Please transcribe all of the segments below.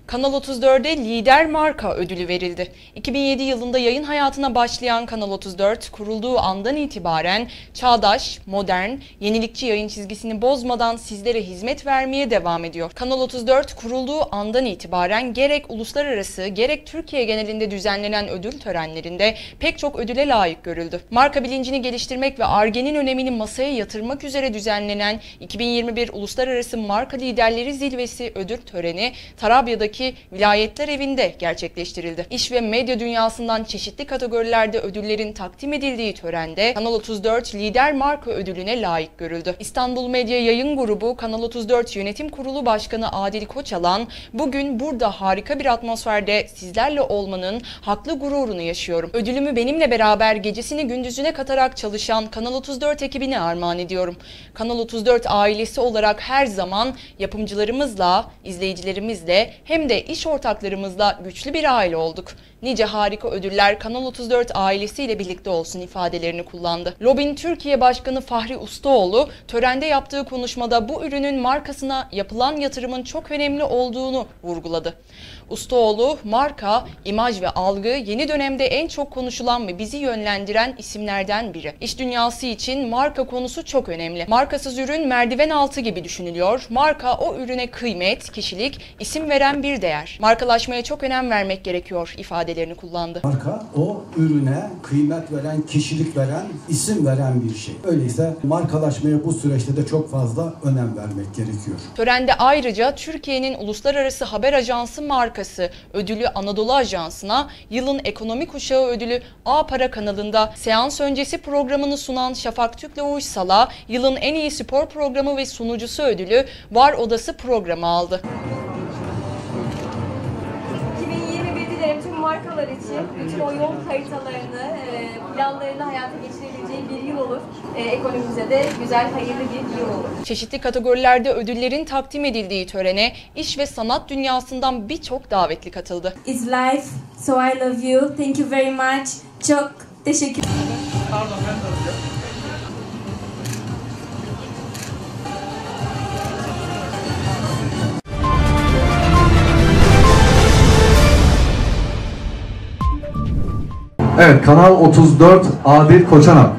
Kanal 34'e lider marka ödülü verildi. 2007 yılında yayın hayatına başlayan Kanal 34, kurulduğu andan itibaren çağdaş, modern, yenilikçi yayın çizgisini bozmadan sizlere hizmet vermeye devam ediyor. Kanal 34, kurulduğu andan itibaren gerek uluslararası gerek Türkiye genelinde düzenlenen ödül törenlerinde pek çok ödüle layık görüldü. Marka bilincini geliştirmek ve Ar-Ge'nin önemini masaya yatırmak üzere düzenlenen 2021 Uluslararası Marka Liderleri Zirvesi ödül töreni Tarabya'daki Vilayetler Evi'nde gerçekleştirildi. İş ve medya dünyasından çeşitli kategorilerde ödüllerin takdim edildiği törende Kanal 34 Lider Marka ödülüne layık görüldü. İstanbul Medya Yayın Grubu Kanal 34 Yönetim Kurulu Başkanı Adil Koçalan, "Bugün burada harika bir atmosferde sizlerle olmanın haklı gururunu yaşıyorum. Ödülümü benimle beraber gecesini gündüzüne katarak çalışan Kanal 34 ekibine armağan ediyorum. Kanal 34 ailesi olarak her zaman yapımcılarımızla, izleyicilerimizle hem de iş ortaklarımızla güçlü bir aile olduk. Nice harika ödüller Kanal 34 ailesiyle birlikte olsun" ifadelerini kullandı. Lobin Türkiye Başkanı Fahri Ustaoğlu törende yaptığı konuşmada bu ürünün markasına yapılan yatırımın çok önemli olduğunu vurguladı. Ustaoğlu, "Marka, imaj ve algı yeni dönemde en çok konuşulan ve bizi yönlendiren isimlerden biri. İş dünyası için marka konusu çok önemli. Markasız ürün merdiven altı gibi düşünülüyor. Marka o ürüne kıymet, kişilik, isim veren bir değer. Markalaşmaya çok önem vermek gerekiyor" ifadelerini kullandı. Marka o ürüne kıymet veren, kişilik veren, isim veren bir şey. Öyleyse markalaşmaya bu süreçte de çok fazla önem vermek gerekiyor. Törende ayrıca Türkiye'nin uluslararası haber ajansı markası ödülü Anadolu Ajansı'na, yılın ekonomi kuşağı ödülü A Para kanalında seans öncesi programını sunan Şafak Türk'le Uysal'a, yılın en iyi spor programı ve sunucusu ödülü Var Odası programı aldı. 2021 dilerim tüm markalar için bütün o yol haritalarını, planlarını hayata geçirebileceği bir yıl olur. Ekonomimize de güzel, hayırlı bir yıl olur. Çeşitli kategorilerde ödüllerin takdim edildiği törene iş ve sanat dünyasından birçok davetli katıldı. It's life, so I love you. Thank you very much. Çok teşekkür ederim. Pardon, ben de alacağım. Evet, Kanal 34 Adil Koçalan.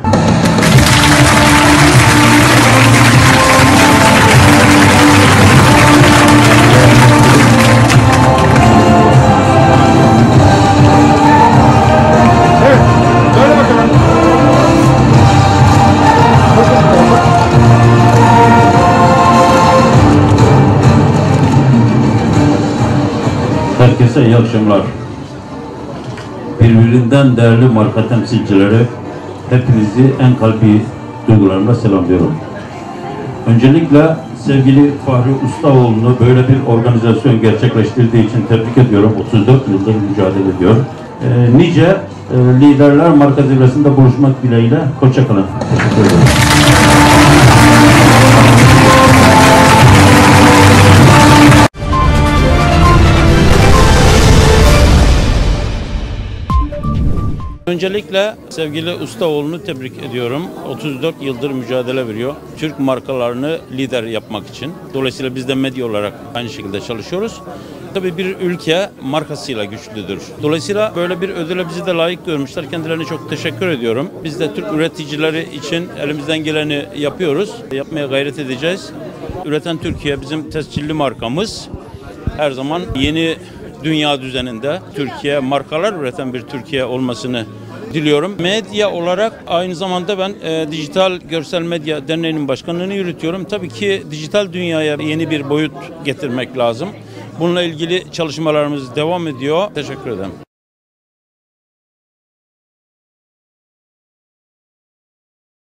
Evet, böyle bakalım. Herkese iyi akşamlar. Birbirinden değerli marka temsilcileri, hepinizi en kalbi duygularımla selamlıyorum. Öncelikle sevgili Fahri Ustaoğlu'nu böyle bir organizasyon gerçekleştirdiği için tebrik ediyorum. 34 yıldır mücadele ediyor. Nice liderler marka zirvesinde buluşmak dileğiyle. Hoşça kalın. Teşekkür ederim. Öncelikle sevgili Ustaoğlu'nu tebrik ediyorum. 34 yıldır mücadele veriyor. Türk markalarını lider yapmak için. Dolayısıyla biz de medya olarak aynı şekilde çalışıyoruz. Tabii bir ülke markasıyla güçlüdür. Dolayısıyla böyle bir ödüle bizi de layık görmüşler. Kendilerine çok teşekkür ediyorum. Biz de Türk üreticileri için elimizden geleni yapıyoruz. Yapmaya gayret edeceğiz. Üreten Türkiye bizim tescilli markamız. Her zaman yeni dünya düzeninde Türkiye markalar üreten bir Türkiye olmasını diliyorum. Medya olarak aynı zamanda ben Dijital Görsel Medya Derneği'nin başkanlığını yürütüyorum. Tabii ki dijital dünyaya yeni bir boyut getirmek lazım. Bununla ilgili çalışmalarımız devam ediyor. Teşekkür ederim.